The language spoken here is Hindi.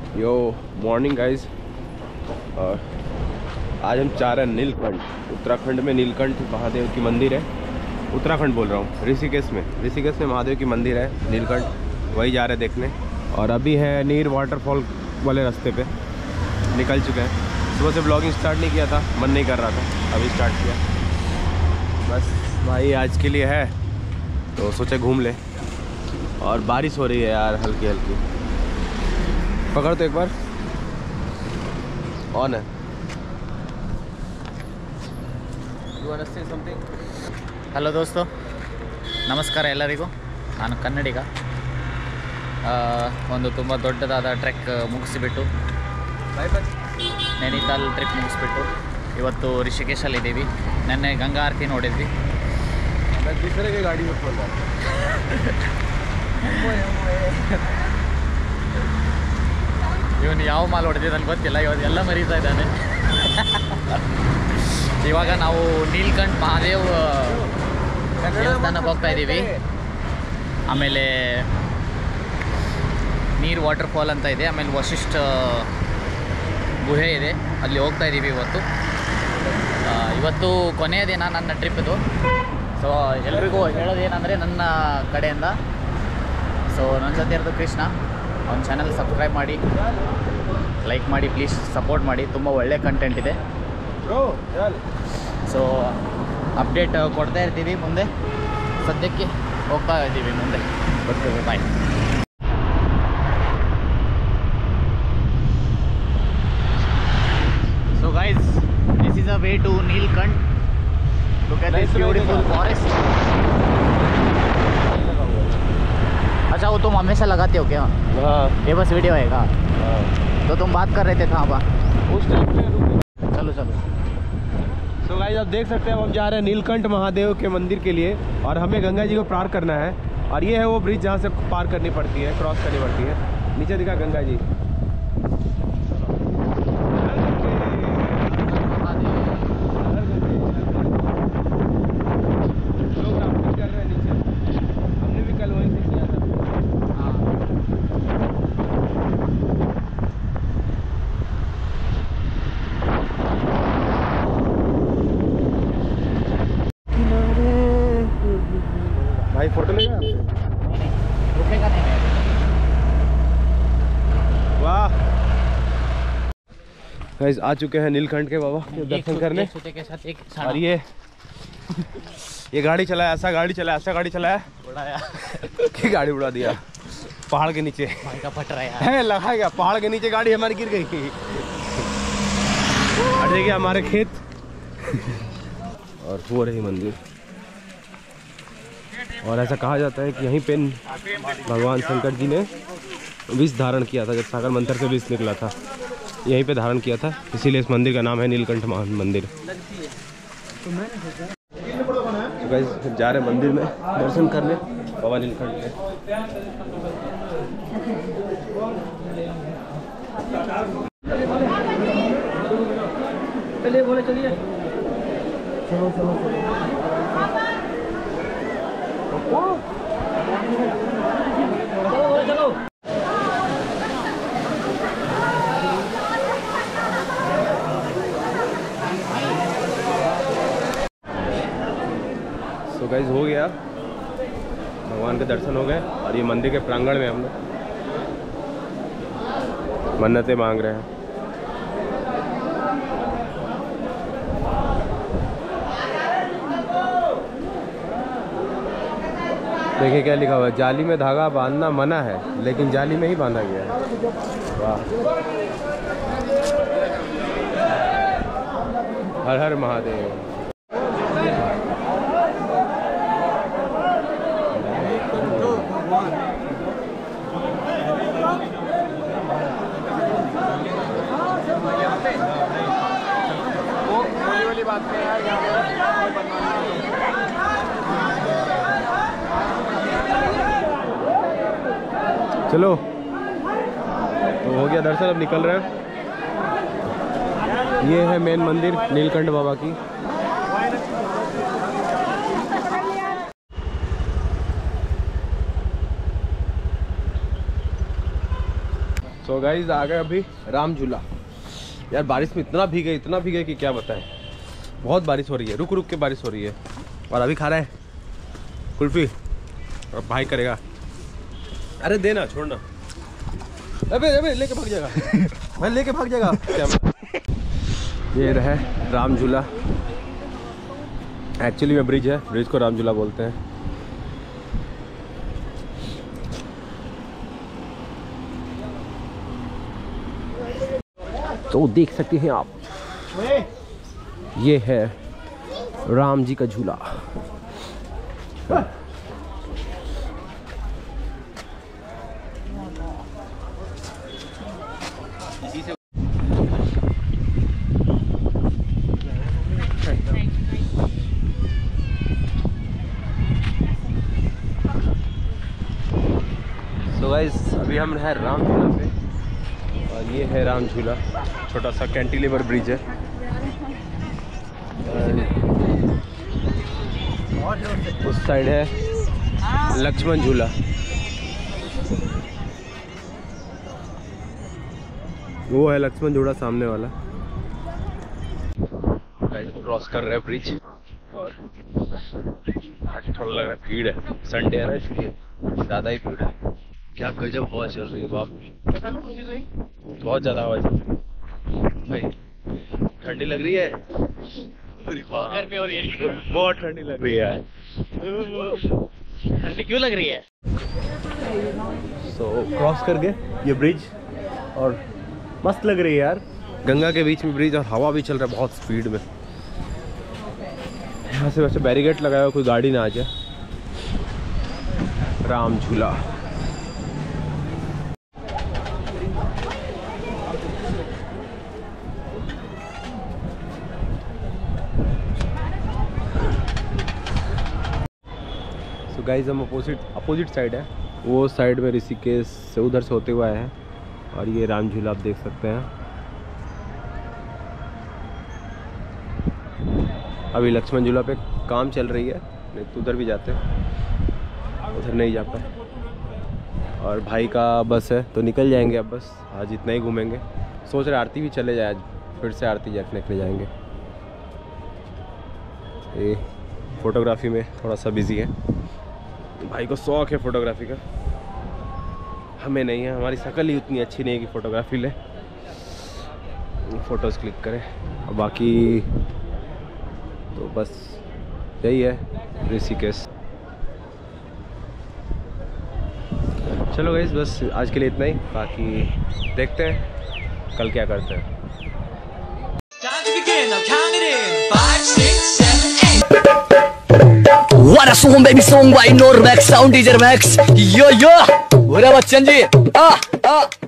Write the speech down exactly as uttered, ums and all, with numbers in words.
यो मॉर्निंग गाइस। आज हम जा रहे हैं नीलकंठ। उत्तराखंड में नीलकंठ महादेव की मंदिर है। उत्तराखंड बोल रहा हूँ, ऋषिकेश में ऋषिकेश में महादेव की मंदिर है नीलकंठ, वही जा रहे हैं देखने। और अभी है नीर वाटरफॉल वाले रास्ते पे निकल चुके हैं। सुबह से ब्लॉगिंग स्टार्ट नहीं किया था, मन नहीं कर रहा था, अभी स्टार्ट किया। बस भाई आज के लिए है तो सोचे घूम ले। और बारिश हो रही है यार, हल्की हल्की। पकड़ तो एक बार, ऑन है। ಹಲೋ ದೋಸ್ತು, ನಮಸ್ಕಾರ ಎಲ್ಲರಿಗೂ. ನಾನು ಕನ್ನಡಿಗ. ಒಂದು ತುಂಬ ದೊಡ್ಡದಾದ ಟ್ರೆಕ್ ಮುಗಿಸಿಬಿಟ್ಟು ನೈನಿತಾಲ್ ಟ್ರಿಪ್ ಮುಗಿಸ್ಬಿಟ್ಟು ಇವತ್ತು ರಿಷಿಕೇಶಲ್ಲಿದ್ದೀವಿ. ನೆನ್ನೆ ಗಂಗಾ ಆರತಿ ನೋಡಿದ್ವಿ. दूसरे ಗಾಡಿ ಇವನು ಯಾವ ಮಾಲ್ ಹೊಡೆದಿದ್ದು ನನಗೆ ಗೊತ್ತಿಲ್ಲ, ಇವತ್ತು ಎಲ್ಲ ಮರೀತಾ ಇದ್ದಾನೆ. ಇವಾಗ ನಾವು ನೀಲ್ಕಂಠ್ ಮಹಾದೇವ್ ದೇವಸ್ಥಾನಕ್ಕೆ ಹೋಗ್ತಾ ಇದ್ದೀವಿ. ಆಮೇಲೆ ನೀರು ವಾಟರ್ಫಾಲ್ ಅಂತ ಇದೆ, ಆಮೇಲೆ ವಶಿಷ್ಠ ಗುಹೆ ಇದೆ, ಅಲ್ಲಿ ಹೋಗ್ತಾ ಇದ್ದೀವಿ ಇವತ್ತು. ಇವತ್ತು ಕೊನೆಯ ದಿನ ನನ್ನ ಟ್ರಿಪ್ದು. ಸೊ ಎಲ್ರಿಗೂ ಹೇಳೋದೇನೆಂದರೆ ನನ್ನ ಕಡೆಯಿಂದ, ಸೊ ನನ್ನ ಜೊತೆ ಇರೋದು ಕೃಷ್ಣ. ಅವ್ನ ಚಾನಲ್ ಸಬ್ಸ್ಕ್ರೈಬ್ ಮಾಡಿ, ಲೈಕ್ ಮಾಡಿ, ಪ್ಲೀಸ್ ಸಪೋರ್ಟ್ ಮಾಡಿ. ತುಂಬ ಒಳ್ಳೆ ಕಂಟೆಂಟ್ ಇದೆ. ಸೊ ಅಪ್ಡೇಟ್ ಕೊಡ್ತಾ ಇರ್ತೀವಿ ಮುಂದೆ. ಸದ್ಯಕ್ಕೆ ಹೋಗ್ತಾ ಇದ್ದೀವಿ, ಮುಂದೆ ಬರ್ತೇವೆ. Bye. So guys, this is a way to Neelkanth. Look at this beautiful forest. अच्छा, वो तुम हमेशा लगाते हो क्या? हाँ, ये बस वीडियो है का? हाँ। तो तुम बात कर रहे थे कहाँ पर? उस टाइम पे रुके। चलो चलो। सो गाइस, आप देख सकते हैं हम जा रहे हैं नीलकंठ महादेव के मंदिर के लिए, और हमें गंगा जी को पार करना है। और ये है वो ब्रिज जहाँ से पार करनी पड़ती है, क्रॉस करनी पड़ती है। नीचे दिखा गंगा जी। भाई फोटो लेगा? रुकेगा नहीं मैं। वाह गाइस, आ चुके हैं नीलकंठ के बाबा के दर्शन करने। के साथ एक और ये ये गाड़ी चलाया, ऐसा गाड़ी चलाया, ऐसा गाड़ी चलाया, उड़ाया कि गाड़ी उड़ा दिया पहाड़ के नीचे। भाई का फट रहा है, है लगा गया पहाड़ के नीचे, गाड़ी हमारी गिर गई। और देखिए हमारे खेत और हो रही मंदिर। और ऐसा कहा जाता है कि यहीं पे भगवान शंकर जी ने विष धारण किया था, जब सागर मंथर से विष निकला था, यहीं पे धारण किया था, इसीलिए इस मंदिर का नाम है नीलकंठ मंदिर। तो गाइस, जा रहे मंदिर में दर्शन करने बाबा नीलकंठ के। चलिए बोले चलिए, चलो चलो चलो। चलो सो गाइस, हो गया, भगवान के दर्शन हो गए। और ये मंदिर के प्रांगण में हम लोग मन्नतें मांग रहे हैं। देखिए क्या लिखा हुआ है, जाली में धागा बांधना मना है, लेकिन जाली में ही बांधा गया है। वाह, हर हर महादेव। बात में यार, चलो तो हो गया दर्शन, अब निकल रहे हैं। ये है मेन मंदिर नीलकंठ बाबा की। सो तो गाइस आ गए अभी राम झूला। यार बारिश में इतना भीगे इतना भीगे कि क्या बताएं, बहुत बारिश हो रही है, रुक रुक के बारिश हो रही है। और अभी खा रहा है कुल्फी, और भाई करेगा। अरे देना छोड़ना, अबे अबे लेके भाग जाएगा भाई, लेके भाग जाएगा क्या। ये रहे राम झूला, एक्चुअली में ब्रिज है, ब्रिज को राम झूला बोलते हैं। तो देख सकते हैं आप, ये है राम जी का झूला। तो गाइस अभी हम हैं राम झूला पे, और ये है राम झूला, छोटा सा कैंटिलीवर ब्रिज है। उस साइड है लक्ष्मण झूला। वो है लक्ष्मण झूला सामने वाला। क्रॉस कर रहे हैं ब्रिज, और आज थोड़ा लग रहा है भीड़ है, संडे है ना इसलिए ज़्यादा ही भीड़ है। क्या गजब हवा चल रही है बाप, बहुत ज़्यादा हवा चल रही है भाई। ठंडी लग रही है, घर पे हो रही है, बहुत ठंडी लग रही है। ठंडी क्यों लग रही है? सो so, क्रॉस कर गए ये ब्रिज, और मस्त लग रही है यार, गंगा के बीच में ब्रिज, और हवा भी चल रहा है बहुत स्पीड में। यहाँ से वैसे बैरिकेड लगाया हुआ, कोई गाड़ी ना आ जाए। राम झूला गाइस, हम अपोजिट अपोजिट साइड है, वो साइड में ऋषिकेश से उधर से होते हुए आए हैं, और ये राम झूला आप देख सकते हैं। अभी लक्ष्मण झूला पे काम चल रही है, नहीं तो उधर भी जाते, उधर नहीं जा पाए। और भाई का बस है तो निकल जाएंगे अब, बस आज इतना ही घूमेंगे। सोच रहे आरती भी चले जाए, आज फिर से आरती देखने के लिए जाएंगे। ये फोटोग्राफी में थोड़ा सा बिजी है, भाई को शौक है फोटोग्राफी का, हमें नहीं है, हमारी शक्ल ही उतनी अच्छी नहीं है कि फ़ोटोग्राफी ले फ़ोटोज़ क्लिक करें। और बाकी तो बस यही है ऋषिकेश। चलो गाइस, बस आज के लिए इतना ही, बाकी देखते हैं कल क्या करते हैं। What a song, baby song by Normax Sound Teacher Max. Yo yo, what up, Bachchan ji? Ah ah.